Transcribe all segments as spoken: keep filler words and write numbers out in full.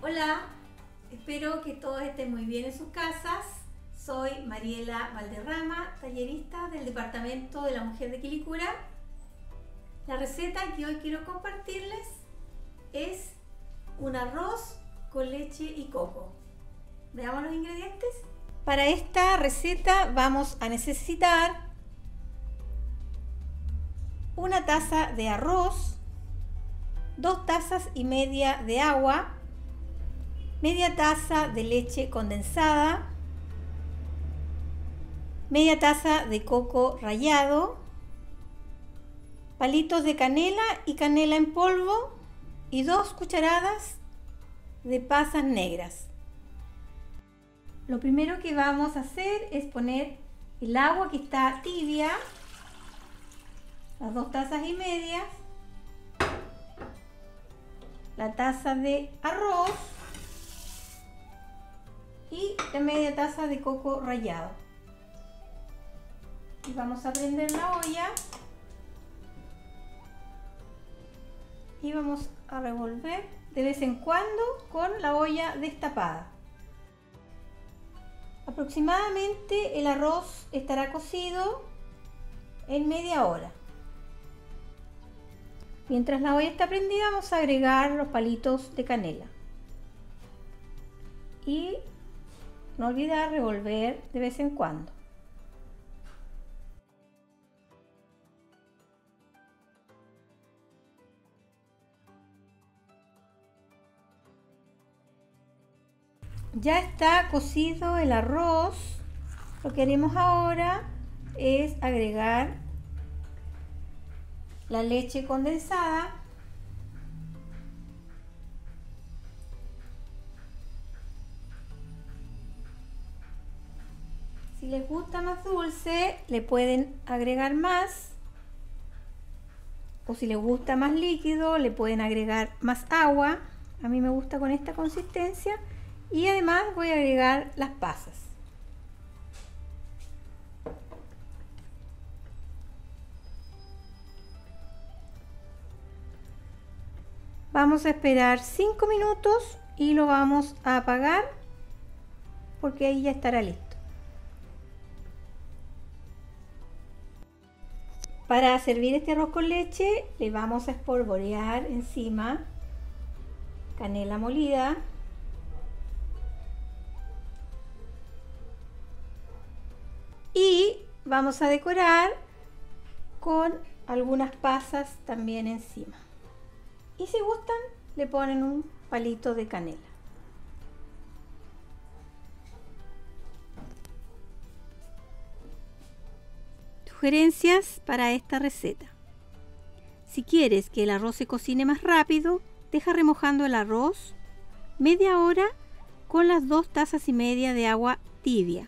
Hola, espero que todos estén muy bien en sus casas. Soy Mariela Valderrama, tallerista del Departamento de la Mujer de Quilicura. La receta que hoy quiero compartirles es un arroz con leche y coco. Veamos los ingredientes. Para esta receta vamos a necesitar una taza de arroz, dos tazas y media de agua, media taza de leche condensada, media taza de coco rallado, palitos de canela y canela en polvo y dos cucharadas de pasas negras. Lo primero que vamos a hacer es poner el agua que está tibia, las dos tazas y media, la taza de arroz y la media taza de coco rallado. Y vamos a prender la olla y vamos a revolver de vez en cuando con la olla destapada. Aproximadamente el arroz estará cocido en media hora. Mientras la olla está prendida, vamos a agregar los palitos de canela y no olvidar revolver de vez en cuando. Ya está cocido el arroz. Lo que haremos ahora es agregar la leche condensada, si les gusta más dulce le pueden agregar más, o si les gusta más líquido le pueden agregar más agua. A mí me gusta con esta consistencia. Y además voy a agregar las pasas. Vamos a esperar cinco minutos y lo vamos a apagar porque ahí ya estará listo. Para servir este arroz con leche le vamos a espolvorear encima canela molida, y vamos a decorar con algunas pasas también encima. Y si gustan, le ponen un palito de canela. Sugerencias para esta receta. Si quieres que el arroz se cocine más rápido, deja remojando el arroz media hora con las dos tazas y media de agua tibia.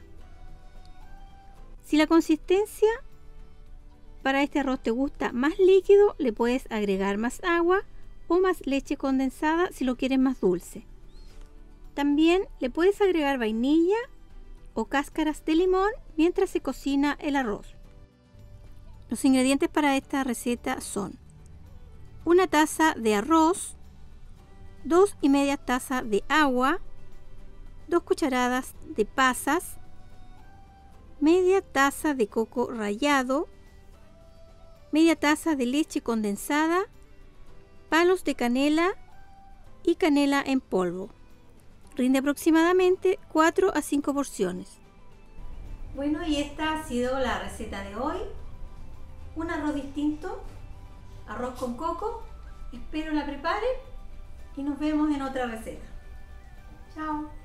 Si la consistencia para este arroz te gusta más líquido, le puedes agregar más agua o más leche condensada si lo quieres más dulce. También le puedes agregar vainilla o cáscaras de limón mientras se cocina el arroz. Los ingredientes para esta receta son una taza de arroz, dos y media tazas de agua, dos cucharadas de pasas, media taza de coco rallado, media taza de leche condensada, palos de canela y canela en polvo. Rinde aproximadamente cuatro a cinco porciones. Bueno, y esta ha sido la receta de hoy. Un arroz distinto, arroz con coco. Espero la preparen y nos vemos en otra receta. Chao.